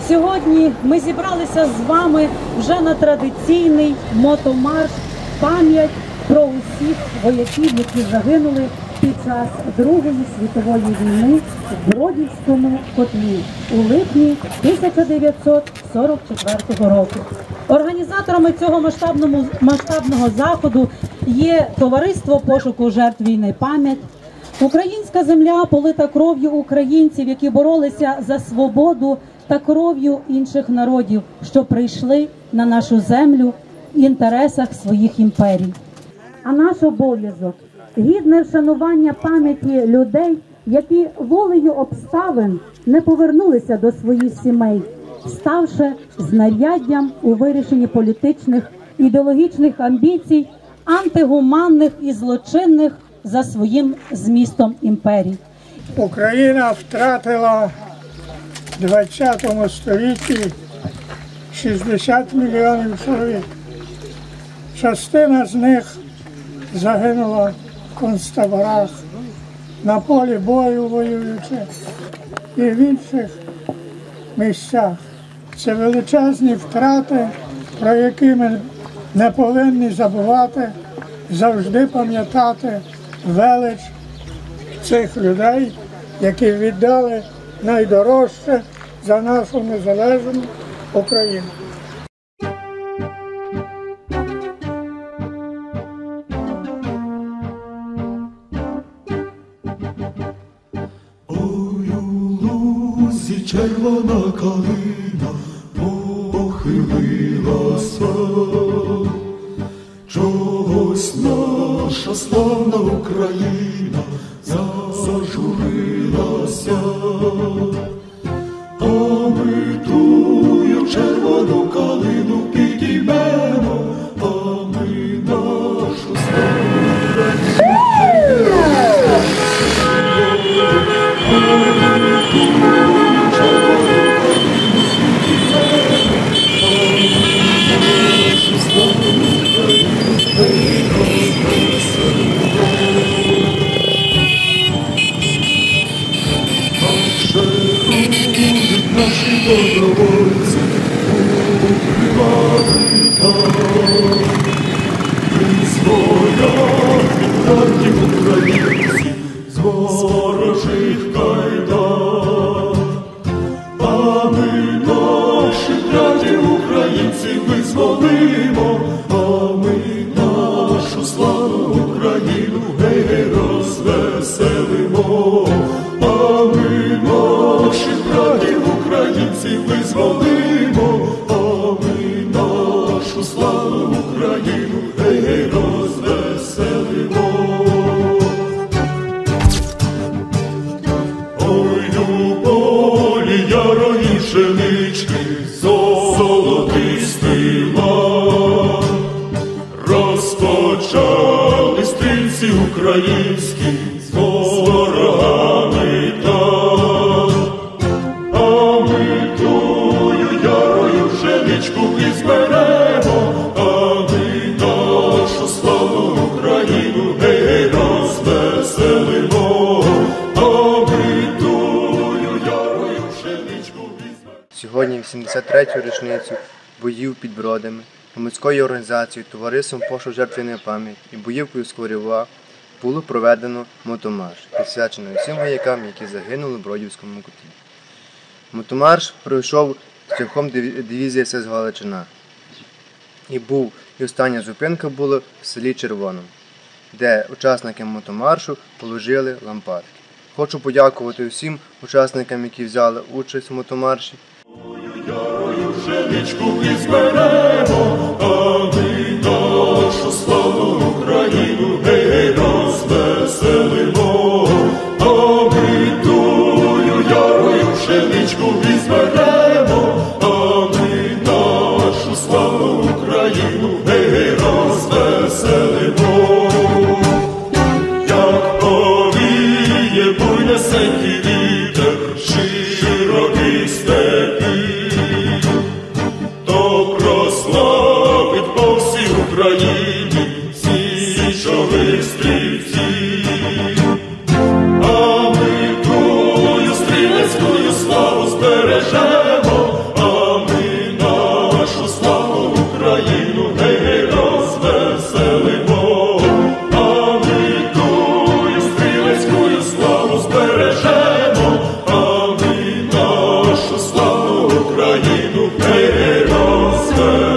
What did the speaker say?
Сьогодні ми зібралися з вами вже на традиційний мотомарш «Пам'ять про усіх вояків, які загинули під час Другої світової війни в Бродівському котлі у липні 1944 року. Організаторами цього масштабного заходу є Товариство пошуку жертв війни «Пам'ять», українська земля, полита кров'ю українців, які боролися за свободу та кров'ю інших народів, що прийшли на нашу землю в інтересах своїх імперій. А наш обов'язок – гідне вшанування пам'яті людей, які волею обставин не повернулися до своїх сімей, ставши знаряддям у вирішенні політичних, ідеологічних амбіцій, антигуманних і злочинних за своїм змістом імперій. Україна втратила в 20 столітті 60 мільйонів чоловік. Частина з них загинула в концтаборах, на полі бою воюючи і в інших місцях. Це величезні втрати, про які ми не повинні забувати, завжди пам'ятати велич цих людей, які віддали найдорожче за нашу незалежну Україну. Ой, у лузі червона калина похилилася, чогось наша славна Україна зажурилася, а ми тую червону калину підіймемо, а ми нашу славну наші добровольці укривали там, визволяли братів українців з ворожих кайдан. А ми наших братів українців визволимо, а ми нашу славну Україну гей розвеселимо. А ми наших братів українців визволимо, а ми нашу славну Україну гей розвеселимо. Ой, у полі ярої пшенички золотистий лан, розпочали стрільці українські з ворогами там. А ми тую ярою пшеничку візьмемо, а ми нашу славну Україну гей розвеселимо. А ми тую ярою пшеничку візьмемо. Сьогодні 83-ю річницю боїв під Бродами громадською організацією Товариством пошуку жертв війни «Пам'ять» і боївкою Скворова було проведено мотомарш, присвячений усім воякам, які загинули в Бродівському котлі. Мотомарш пройшов шляхом дивізії СС Галичина. І остання зупинка була в селі Червоному, де учасники мотомаршу положили лампадки. Хочу подякувати всім учасникам, які взяли участь у мотомарші. Пшеничку візьмемо, а ми нашу славну Україну гей розвеселимо. А ми тую ярою пшеничку візьмемо, а ми нашу славну Україну гей розвеселимо. Як повіє буйнесенький вітер, широкий степи, прославить по всій Україні січових стрільців. А ми тую стрілецькою славу збережемо, а Україну, хай росте.